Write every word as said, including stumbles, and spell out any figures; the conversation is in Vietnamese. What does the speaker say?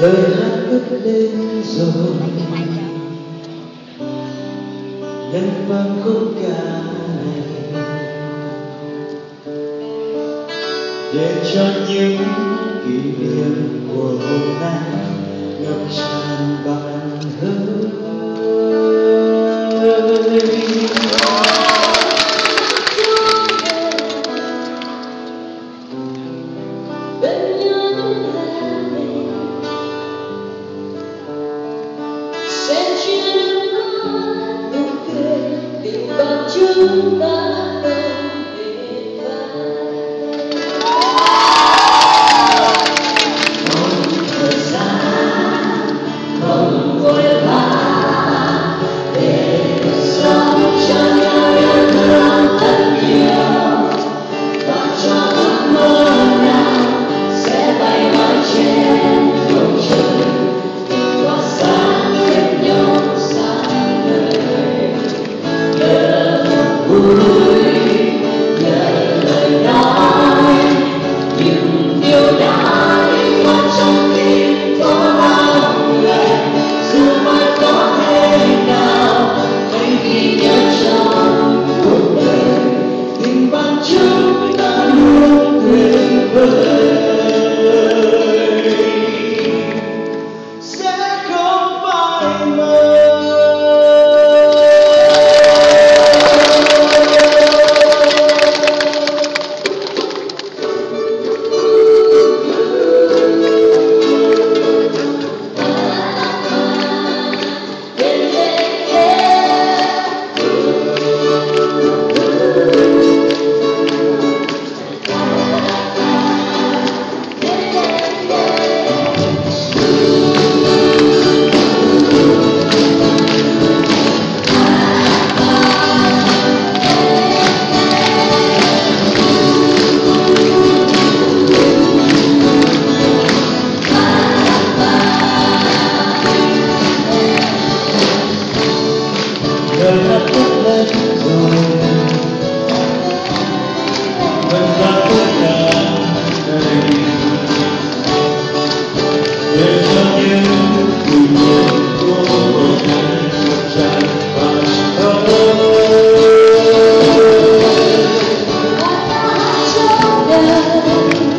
lời hát cất lên rồi nhân vang khúc ca này để cho những kỷ niệm của hôm nay ngập tràn bàn hơi. Chúng ta không hề phai không thời gian không vội vã để sống cho nhau yêu thương thật nhiều và cho ước mơ nào sẽ bay mãi trên bầu trời tỏa sáng thêm nhau sáng ngời. Vui nhận lời nói những điều đã in qua trong tim có bao ngày dù mai có thể nào hay ghi nhớ trong cuộc đời tình bạn chúng ta luôn tuyệt vời. Sẽ không phai mờ. Lời hát cất lên rồi vẫn vang khúc ca này để cho những kỷ niệm của hôm nay ngập tràn bàn hơi. Trong đời